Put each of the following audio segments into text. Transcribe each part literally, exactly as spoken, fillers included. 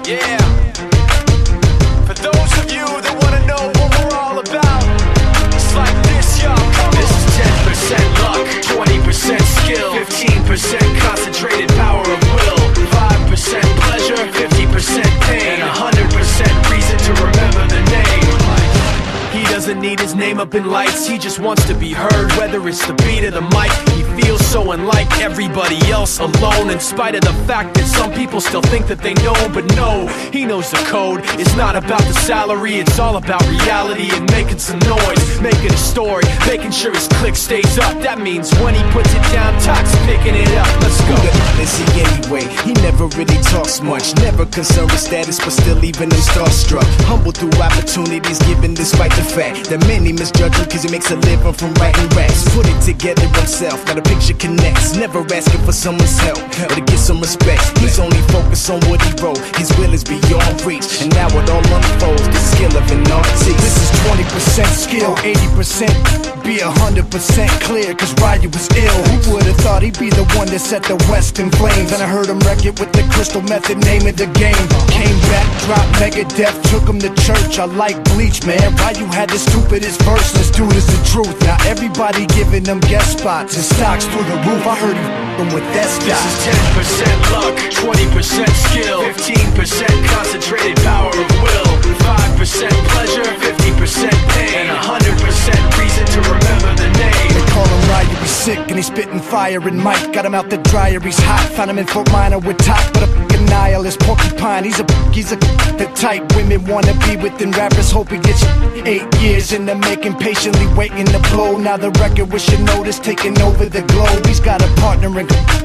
Yeah. For those of you that wanna know what we're all about, it's like this, y'all. This is ten percent luck, twenty percent skill, fifteen percent concentrated power of will, five percent pleasure, fifty percent pain, and one hundred percent reason to remember the name. He doesn't need his name up in lights, he just wants to be heard, whether it's the beat of the mic. He feels so unlike everybody else, alone, in spite of the fact that some people still think that they know. But no, he knows the code. It's not about the salary, it's all about reality and making some noise, making a story, making sure his click stays up. That means when he puts it down, Tox picking it up. Let's go. Who the is he anyway? He never really talks much, never concerned with status, but still leaving him starstruck. Humble through opportunities given despite the fact that many misjudge him cause he makes a living from writing raps. Put it together himself, now the picture connects, never asking for someone's help or to get some respect. He's only focused on what he wrote, his will is beyond reach, and now it all unfolds, the skill of an artist. This is twenty percent skill, eighty percent be one hundred percent clear, cause Ryu was ill. Who would've thought he'd be the one that set the West in flames? And I heard him wreck it with the Crystal Method, name of the game. Came back, dropped Megadeth, took him to church. I like Bleach, man. Ryu had the stupidest verse, this dude is the truth. Now everybody giving them guest spots and stocks through the roof. I heard he f***ing with that stock. This is ten percent luck, twenty percent skill, fifteen percent concentrated power of will, five percent pleasure, fifty percent pain, and one hundred percent reason to remember the name. They call him Ryu, he's sick and he's spitting fire and Mike got him out the dryer, he's hot. Found him in Fort Minor with top, but a f***ing nihilist porcupine. He's a he's a the type women wanna be within rappers, hope he gets eight years in the making, patiently waiting to blow. Now the record with your notice taking over the globe. He's got a partner in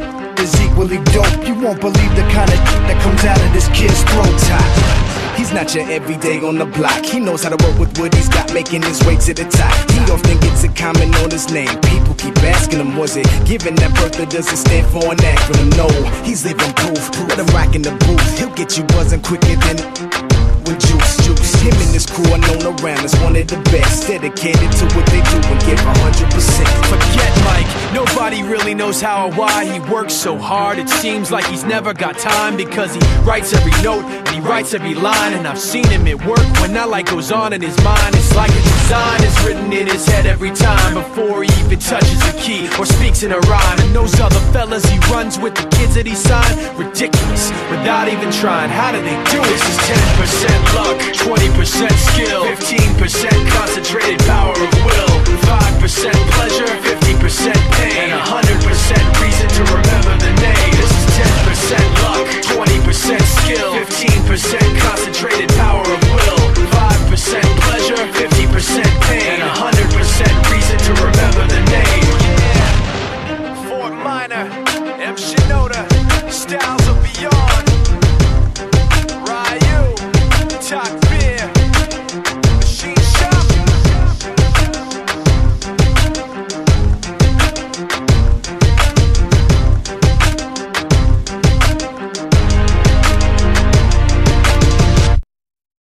is equally dope. You won't believe the kind of that comes out of this kid's throat. He's not your everyday on the block. He knows how to work with what he's got, making his way to the top. He often gets a comment on his name. People keep asking him, was it given that birth or does it stand for an acronym? No, he's living proof. Let him rock in the booth. He'll get you buzzing quicker than with juice, juice. Him and his crew are known around as one of the best, dedicated to what they do and give one hundred percent. Forget Mike, nobody really knows how or why he works so hard. It seems like he's never got time because he writes every note and he writes every line. And I've seen him at work when that light goes on in his mind. It's like a design is written in his head every time before he even touches a key or speaks in a rhyme. And those other fellas he runs with, the kids that he signed, ridiculous, without even trying. How do they do it? This is ten percent luck, twenty percent skill, fifteen percent concentrated power of will, five percent pleasure, fifty percent pain, and one hundred percent reason to remember